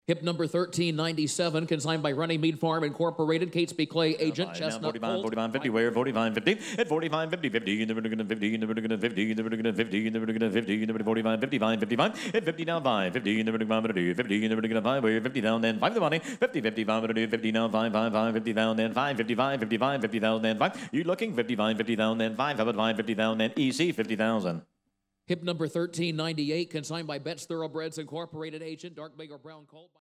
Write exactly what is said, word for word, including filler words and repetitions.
Hip number thirteen ninety-seven, consigned by Runnymede Farm Incorporated, Catesby Clay agent, Now, Chestnut forty-five, Colt. forty-five, fifty, where forty-five, fifty, at forty-five, fifty, fifty, in the vertical fifty, in the vertical fifty, in the vertical fifty, in the vertical fifty, in the vertical forty-five, fifty-five, fifty-five, at fifty down five, fifty, in the vertical five, fifty, in the vertical five, where fifty down then five the money, fifty, fifty-five, fifty down five, five, five, fifty down then five, fifty-five, fifty-five, fifty thousand and five. You looking fifty-five, fifty down then five, how about five, fifty down then E C, fifty thousand. Hip number thirteen ninety-eight, consigned by Betts Thoroughbreds Incorporated agent, dark bay or brown colt.